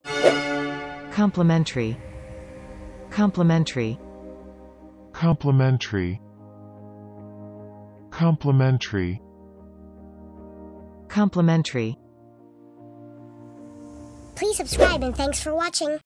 complementary, complementary, complementary, complementary, complementary. Please subscribe and thanks for watching.